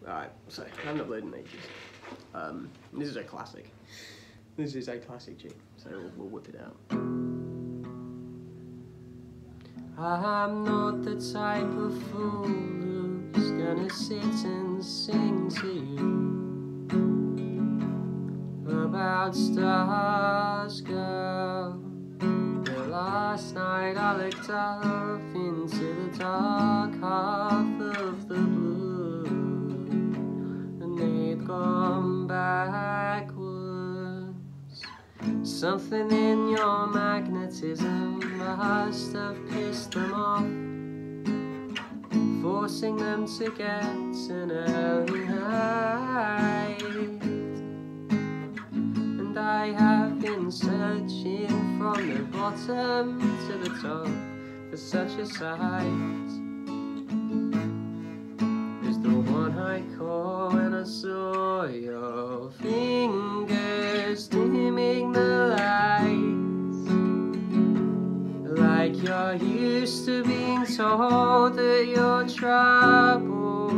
Alright, so I haven't uploaded in ages. This is a classic. This is a classic G, so we'll whip it out. I'm not the type of fool who's gonna sit and sing to you about stars, girl. But last night I looked up into the dark half of the blue, and they'd gone backwards. Something in your magnetism must have pissed them off, forcing them to get an early night. And I have been searching from the bottom to the top for such a sight as the one I caught when I saw your fingers dimming the lights, like you're used to being told that you're troubled.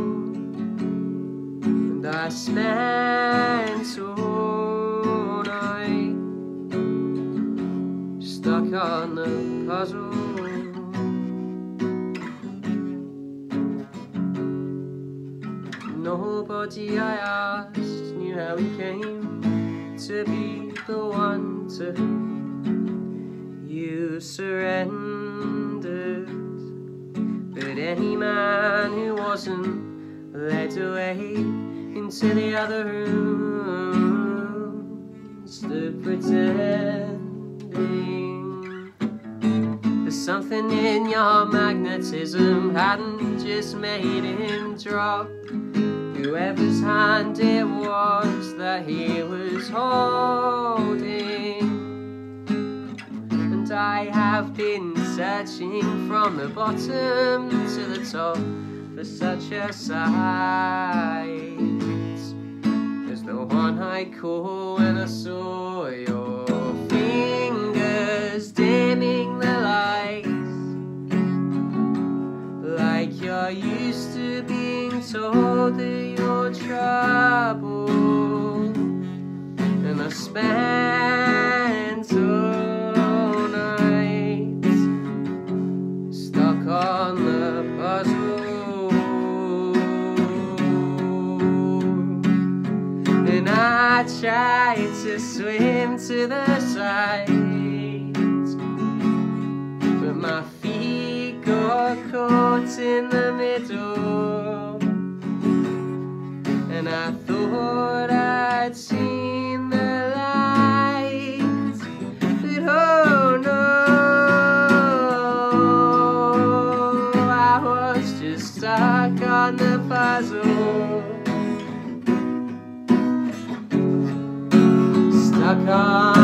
And I spent all night stuck on the puzzle. Nobody I asked knew how he came to be the one to whom you surrendered. But any man who wasn't led away into the other room stood pretending. There's something in your magnetism hadn't just made him drop whoever's hand it was that he was holding. And I have been searching from the bottom to the top for such a sight as the one I caught when I saw your fingers dimming the lights, like you're used to being told that you're troubled. And I spent all night stuck on the puzzle, and I tried to swim to the side, but my feet got caught in the middle. And I thought I'd seen the light, but oh no, I was just stuck on the puzzle, stuck on